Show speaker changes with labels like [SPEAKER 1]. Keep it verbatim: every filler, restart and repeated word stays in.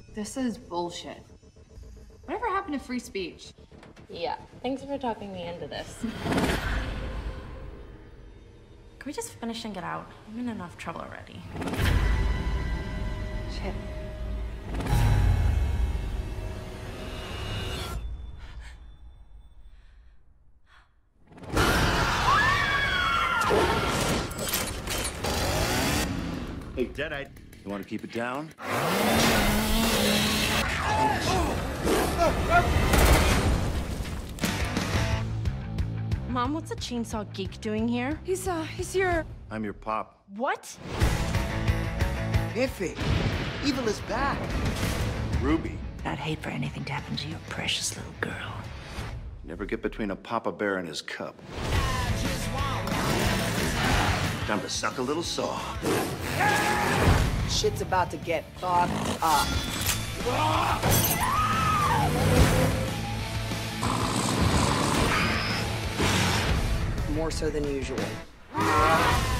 [SPEAKER 1] This is bullshit. Whatever happened to free speech?
[SPEAKER 2] Yeah, thanks for talking me into this.
[SPEAKER 3] Can we just finish and get out? I'm in enough trouble already.
[SPEAKER 1] Shit.
[SPEAKER 4] Hey, Deadite, you want to keep it down?
[SPEAKER 3] Mom, what's a chainsaw geek doing here?
[SPEAKER 1] He's, uh, he's your...
[SPEAKER 4] I'm your pop.
[SPEAKER 3] What?
[SPEAKER 5] Iffy, evil is back.
[SPEAKER 4] Ruby.
[SPEAKER 6] I'd hate for anything to happen to your precious little girl.
[SPEAKER 4] Never get between a papa bear and his cub. Time to suck a little saw.
[SPEAKER 5] Shit's about to get fucked up. More so than usual.